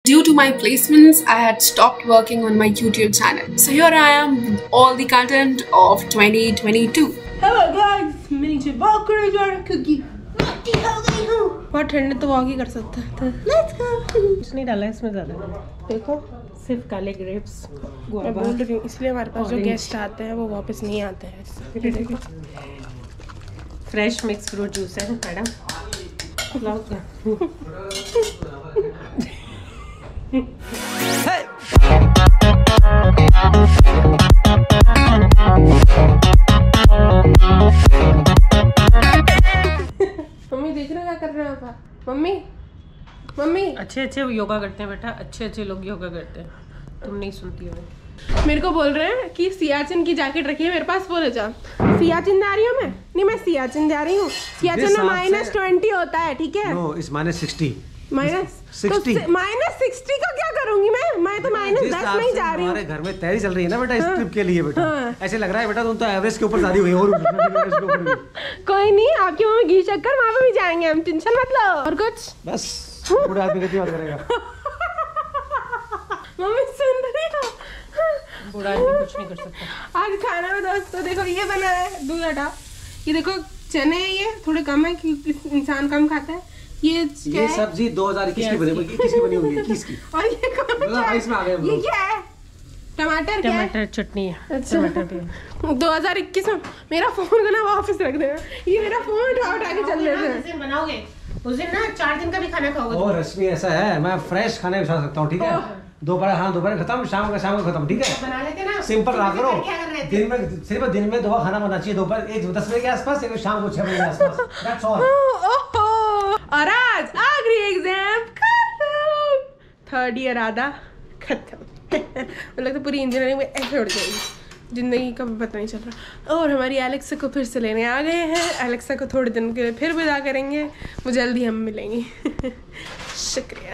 Due to my placements, I had stopped working on my YouTube channel. So here I am with all the content of 2022. Hello guys, मैं नीचे walk करने जा रहा हूँ क्योंकि मोटी हो गई हूँ। बहुत ठंड है तो वॉक ही कर सकता है। तो लेट्स गो। कुछ नहीं डाला इसमें ज़्यादा। देखो सिर्फ काले ग्रेप्स। मैं बोल रही हूँ इसलिए हमारे पास जो गेस्ट आते हैं वो वापस नहीं आते हैं। फ्रेश मिक्स फ्रूट जूस है मैडम। मम्मी देख रहे हो क्या कर रहे हो पापा? मम्मी मम्मी अच्छे योगा करते हैं बेटा, अच्छे लोग योगा करते हैं, तुम नहीं सुनती हो। मेरे को बोल रहे हैं कि सियाचिन की जैकेट रखी है मेरे पास, बोले जा सियाचिन जा रही हूँ मैं। नहीं मैं सियाचिन जा रही हूँ। सियाचिन में -20 होता है, ठीक है? नो इस -60 -60 -60 का क्या करूंगी मैं तो -10 में ही जा रही हूँ। हमारे घर में तैयारी चल रही है ना बेटा इस ट्रिप के लिए बेटा। ऐसे लग रहा है बेटा तुम तो एवरेज के ऊपर शादी हुई और कोई नहीं, आपकी मम्मी घी चक्कर वहाँ पे भी जाएंगे हम, टेंशन मत लो। और कुछ बस बूढ़ा आदमी कितनी बात करेगा। मम्मी सुन रही हो? बूढ़ा आदमी कुछ नहीं कर सकता। आज खाना में दोस्तों देखो ये बना है, दूध हटा। ये देखो चने हैं, ये थोड़े कम है क्योंकि इंसान कम खाता है। ये सब्जी 2021 की बनी हुई है, 21 की बनी हुई है, 21 की। और ये कौन 2022 में आ गए हम लोग। ये क्या है? टमाटर क्या है? टमाटर चटनी है। अच्छा। टमाटर भी 2021 में मेरा फोन का ना वापस रख देना। ये मेरा फोन उठा के चल रहे थे। बनाओगे उस दिन ना 4 दिन का भी खाना खाओगे। और रश्मि ऐसा है मैं फ्रेश खाने बिछा सकता हूँ, ठीक है? दोपहर खत्म, शाम का खत्म, ठीक है? बना लेते ना सिंपल रहा करो। दिन में सिर्फ दिन में 2 खाना बनना चाहिए, दोपहर 10 बजे के आसपास, एक शाम को 6 बजे के आसपास। That's all. और आज आखिरी एग्जाम खत्म, 3rd ईयर आधा खत्म। मतलब तो पूरी इंजीनियरिंग में ऐसे उड़ जाएगी, जिंदगी का पता नहीं चल रहा। और हमारी एलेक्सा को फिर से लेने आ गए हैं। एलेक्सा को थोड़े दिन के लिए फिर विदा करेंगे, वो जल्दी हम मिलेंगे। शुक्रिया।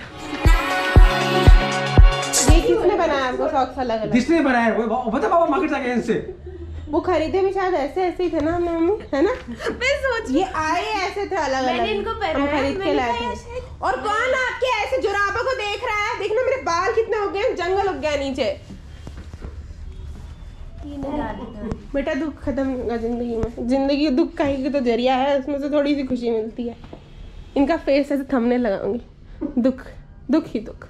ये किसने बनाया आपको सॉक्स अलग अलग? किसने बनाया? वो बता पापा मार्केट जाके इनसे वो खरीदे भी शायद ऐसे ही थे ना हमने मम्मी, है ना? मैं सोच ये आए ऐसे थे अलग अलग, इनको हम खरीद के लाए थे। और कौन आपके ऐसे जुराबों को देख रहा है? देखना मेरे बाल कितने हो गए, जंगल उग गया नीचे। बेटा दुख खत्म होगा जिंदगी में। जिंदगी दुख का ही तो जरिया है, उसमें से थोड़ी सी खुशी मिलती है। इनका फेस ऐसे थंबनेल लगाऊंगी, दुख दुख ही दुख।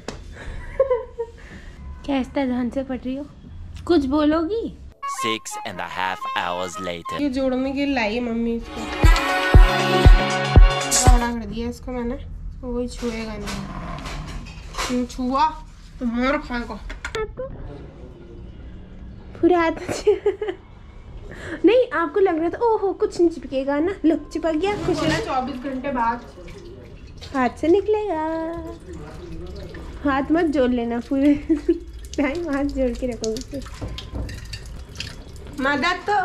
क्या इस तरह ध्यान से पढ़ रही हो? कुछ बोलोगी? 6.5 hours later. ये जोड़ने के लिए लाई मम्मी इसको। बड़ा कर दिया इसको मैंने, वही छुएगा नहीं। छुआ तो मार खाएगा पूरे हाथ नहीं आपको लग रहा था ओहो कुछ नहीं चिपकेगा ना, लो चिपक गया। कुछ ना 24 घंटे बाद हाथ से निकलेगा। हाथ मत जोड़ लेना, पूरे टाइम हाथ जोड़ के रखोगे। मदद तो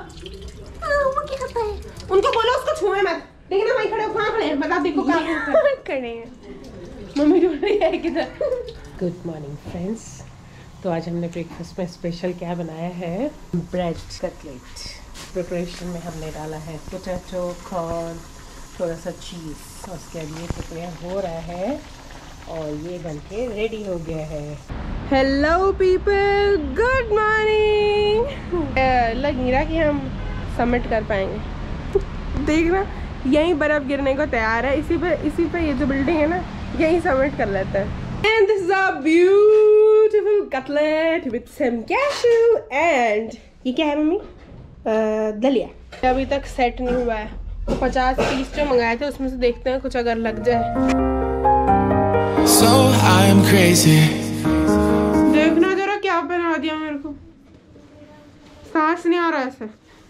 उनको बोलो उसको छुए मत। देखना वहीं खड़े कहाँ खड़े हैं, बता देखो कहाँ खड़े हैं। मम्मी ढूंढ रही है किधर। Good morning friends. तो आज हमने ब्रेकफास्ट में स्पेशल क्या बनाया है, ब्रेड कटलेट। प्रिपरेशन में हमने डाला है पोटैटो, कॉर्न, थोड़ा सा चीज़, और उसके बाद ये प्रिपेयर हो रहा है और ये बनके रेडी हो गया है। Hello people, good morning. लग नहीं रहा कि हम सबमिट कर पाएंगे। देखना यहीं बर्फ गिरने को तैयार है, इसी पे ये जो बिल्डिंग है ना यहीं सबमिट कर लेता है। And this is a beautiful cutlet with some cashew and ये क्या है मम्मी? दलिया। अभी तक सेट नहीं हुआ है। 50 पीस जो मंगाए थे उसमें से देखते हैं कुछ अगर लग जाए। So I'm crazy. देखना जरा क्या बना दिया मेरे को, सांस नहीं आ रहा ऐसे।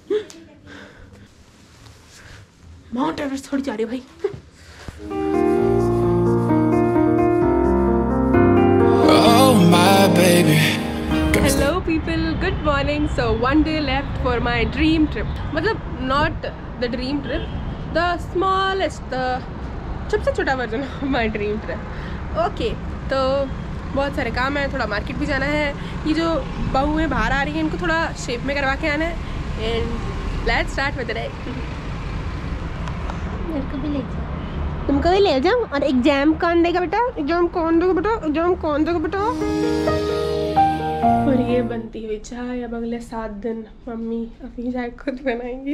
माउंट एवरेस्ट थोड़ी जा रही है भाई। Oh my baby. Hello people, good morning. So 1 day left for my dream trip. मतलब not the dream trip, the smallest, the सबसे छोटा version of my dream trip. Okay तो बहुत सारे काम है, थोड़ा मार्केट भी जाना है। ये जो बहू है बाहर आ रही है इनको थोड़ा शेप में करवा के आना है। And let's start with the day. मेरे को भी ले जाओ। तुम हमको भी ले जाओ। और एग्जाम कौन देगा बेटा? एग्जाम कौन देगा बेटा? एग्जाम कौन देगा बेटा? और ये बनती हुई चाय अब अगले 7 दिन मम्मी अपनी चाय खुद बनाएंगी।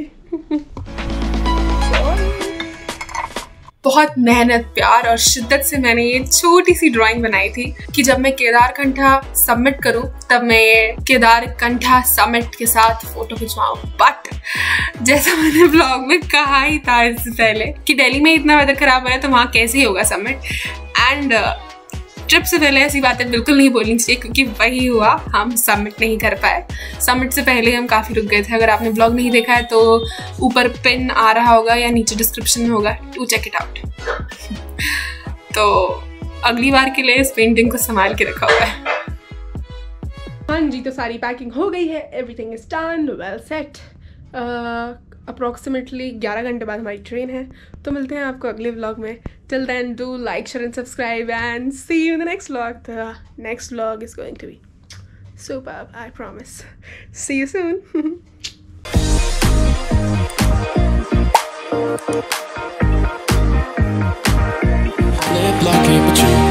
बहुत मेहनत, प्यार और शिद्दत से मैंने ये छोटी सी ड्राइंग बनाई थी कि जब मैं केदारकंठा सबमिट करूं तब मैं ये केदारकंठा समिट के साथ फोटो खिंचवाऊं। बट जैसा मैंने ब्लॉग में कहा ही था इससे पहले कि दिल्ली में इतना वेदर खराब हो रहा है तो वहाँ कैसे ही होगा समिट। एंड ट्रिप से पहले ऐसी बातें बिल्कुल नहीं बोलनी चाहिए क्योंकि वही हुआ, हम सबमिट नहीं कर पाए। सबमिट से पहले हम काफ़ी रुक गए थे। अगर आपने ब्लॉग नहीं देखा है तो ऊपर पिन आ रहा होगा या नीचे डिस्क्रिप्शन में होगा, टू चेक इट आउट। तो अगली बार के लिए इस पेंटिंग को संभाल के रखा हुआ है। हाँ जी, तो सारी पैकिंग हो गई है, everything is done, well set. Approximately 11 घंटे बाद हमारी ट्रेन है। तो मिलते हैं आपको अगले व्लॉग में। Till then do like, share and subscribe and see you in the next vlog. The next vlog is going to be superb, I promise. See you soon. Lip locking with you.